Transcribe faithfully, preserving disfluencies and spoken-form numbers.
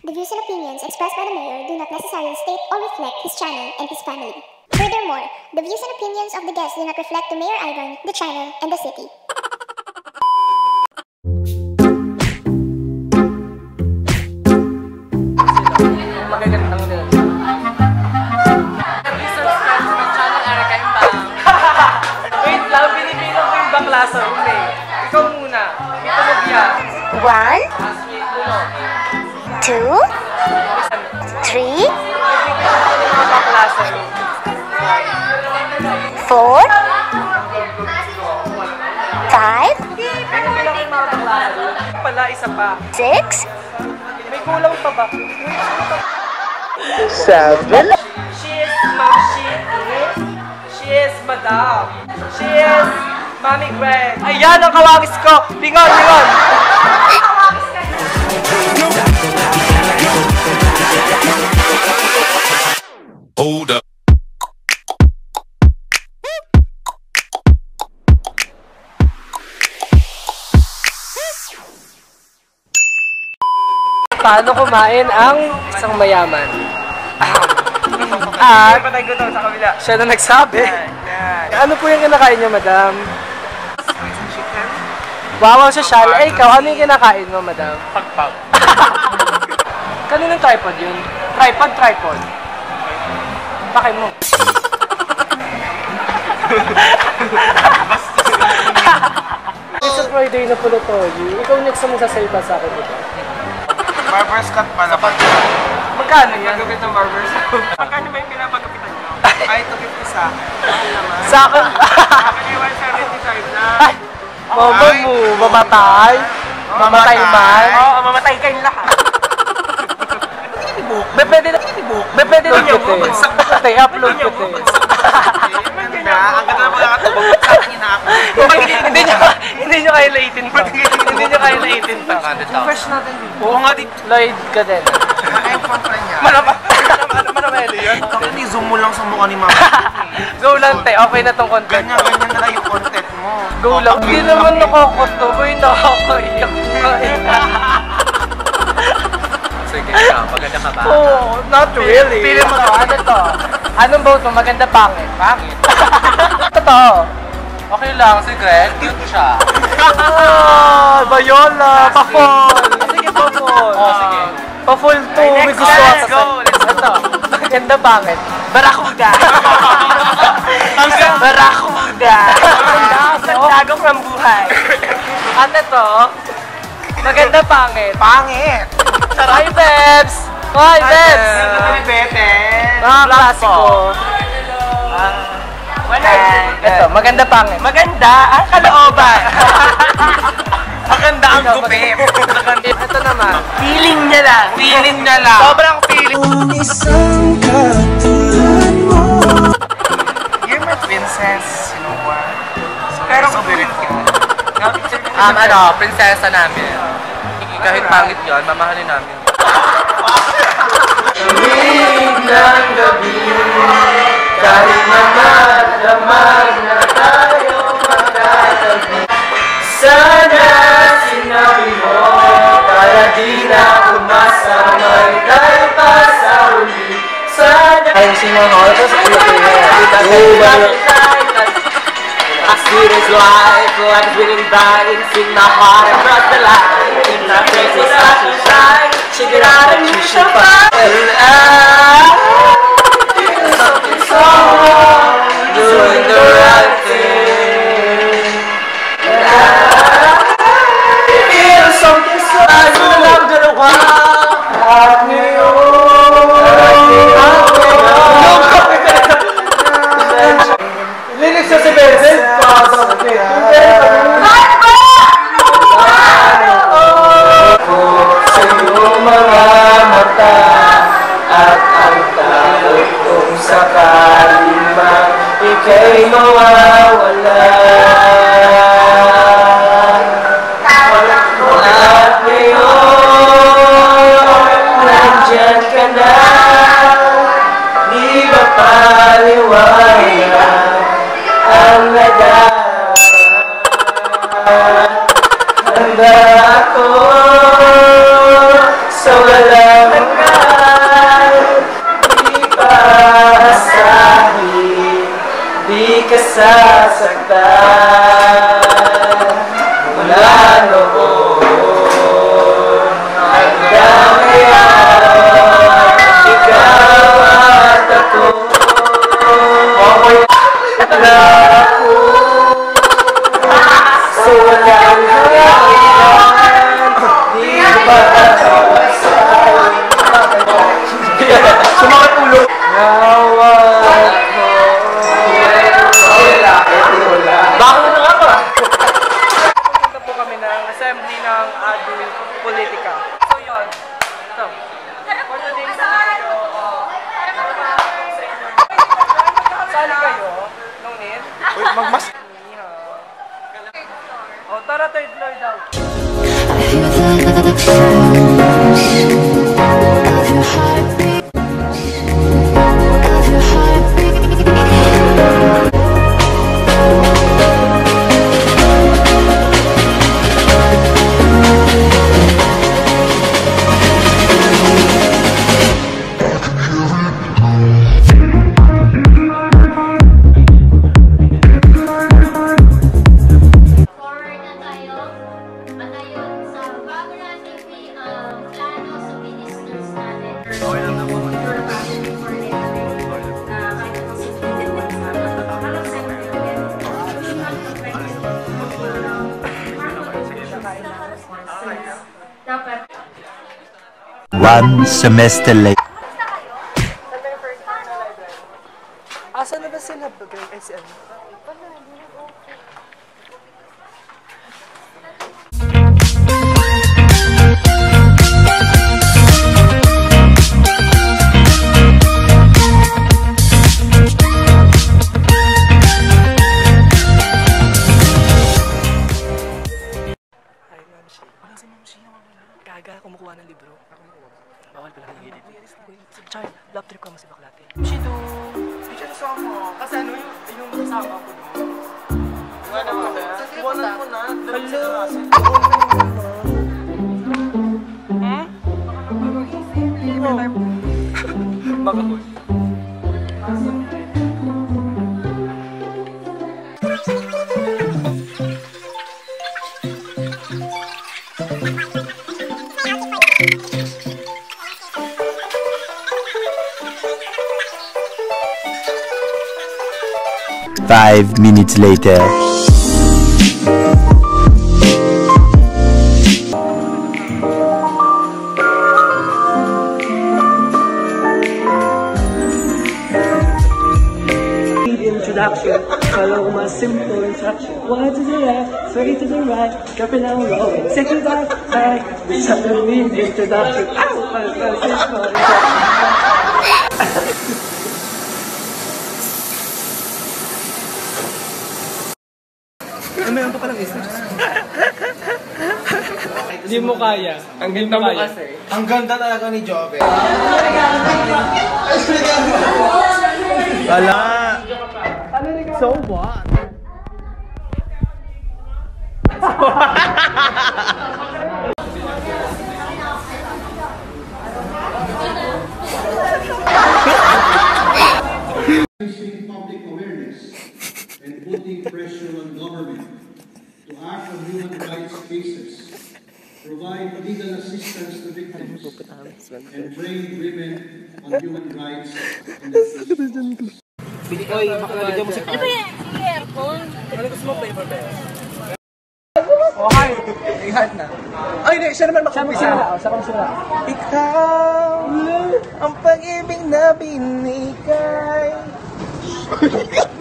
The views and opinions expressed by the mayor do not necessarily state or reflect his channel and his family. Furthermore, the views and opinions of the guests do not reflect the Mayor Ivan, the channel, and the city. Magagandang nila. Please subscribe to my channel, Erica Imbang. Wait lang, binibilang ko yung bakla sa uli. Ikaw muna. Ito mo biya. One, Uno. two, three, Bakla sa uli. four, five, Binibilang ko yung mga bakla sa uli. Pala, isa pa. six, May kulang pa ba? Seven. She is Ma'am She is. She is Madam. She is Mami Greg. Ayan ang kawagis ko! Lingon, lingon! Hold up. Paano kumain ang isang mayaman? At Patay ko to sa kabila. siya na nagsabi. Yan. Ano po yung kinakain niyo, madam? Chicken. Wow, social. Eh, ikaw, ano yung kinakain mo, madam? Pagpag. Kaninong tripod yun? Tripod, tripod. Bakit mo? It's a Friday na pala tayo. Ikaw next na magsasalita sa akin dito. Barber's cut pala pa. Magkano yan? Pagkapit ng barber's cut. Magkano ba yung pinapagapitan nyo? Ay, ito fifty sa akin. Mahal naman. Sa akin? Akin yung one seventy-five na. Ay! Mama mo, mamatay? Mamatay man? Oo, mamatay kayong lahat. Be, pwede na, be, pwede na yung puti. Upload ko te. Ang ganda. Ang ganda na pagkakatubog. Sa akin ina ako. Hindi nyo, hindi nyo kayo laitin pa. Hindi nyo kayo laitin pa. Fresh natin din. Oo nga din. Lloyd ka din. Ay, pampra niya. Manama, manameli yun. Bakit i-zoom mo lang sa mukha ni mama? Go lang te, okay na tong content. Ganyan, ganyan na lang yung content mo. Go lang. Hindi naman nakakoto, boy, nakakaiyak. Sige ka, maganda ka ba? Oh, not really. Pili mo to, ano to? Anong vote mo? Maganda pangit? Pangit. Totoo. Okay lang, si Greg, cute siya. Ah, Bayola, pa-fall. Sige, pa-fall. Oh, sige. Pa-fall to, may gusto let's ako. go, Let's Ito, maganda pangit. Barakuda. Barakuda. Sandagong ng buhay. At ito, maganda pangit. Pangit! Hi, Bebs! Hi, Bebs! Hi, Bebes! Mga klasiko. Wala. Ito, maganda pangit. Maganda ang kalooban. Maganda ang gupit. Ito naman. Feeling niya lang. Feeling niya lang. Sobrang feeling. You're my princess, you know what? Pero so beautiful. Um, ano, prinsesa namin. Kahit pangit yun, mamahalin namin. Lamig ng gabi, kahit na magdamag na tayo magkatabi. Sana sinabi mo, kaya di na umasa, may tayo pa sa uli. Sana ayun si mga oras, I see this life, like winning by sing my heart across the line. In my face is such a shine, check it out and you should find. And I feel something so wrong, doing the right thing. And I feel something so wrong, doing the right thing. Lyrics sa si Benzel, pasok sa Benzel. Sa iyong mga mata at ang takot kung sakali man ika'y mawawala. At ngayon, nandyan ka na, di ba paliwanag ang nadarama? Handa ako sa walang nasasaktan mula noon hanggang ngayon. Ikaw at ako na ako sa walang hanggan. Di ba sumakit ulo. Nawat mo. Bakit na nga ba? Punta po kami ng assembly ng Adult Politika. So yun. Ito. For today's video, uh, sali kayo? Nung nin? Uy, magmas... O, tara third floor daw. One semester later. Asa na ba sila? Grade S M? Gaga, kumukuha ng libro. Bawal pala ng gilid. Char, love trip ka mo si Baklate. Shido! Hindi siya nasama. Kasi ano yung, yung kasama ko doon. Wala mo na. Wala mo na. Hello! Hmm? Baka po. Five minutes later. Introduction, follow my simple instruction. One to the left, three to the right, dropping down low, second back, side, this is the main introduction. Ow! My simple introduction. Meron pa palang isa. Hindi mo kaya. Ang ganda mo kasi. Ang ganda talaga ni Jobe. Wala. So what? Increasing public awareness and putting pressure on government to act on human rights cases, provide legal assistance to victims, and train women on human rights and enforcement. Oy, makalagyan mo si Ano ba yan? Aircon? Ano gusto mo flavor ba? Oh, hi! Ihat na. Ay, hindi. Siya naman makumpisa. Siya makumpisa. Ikaw ang pag-ibig na binigay.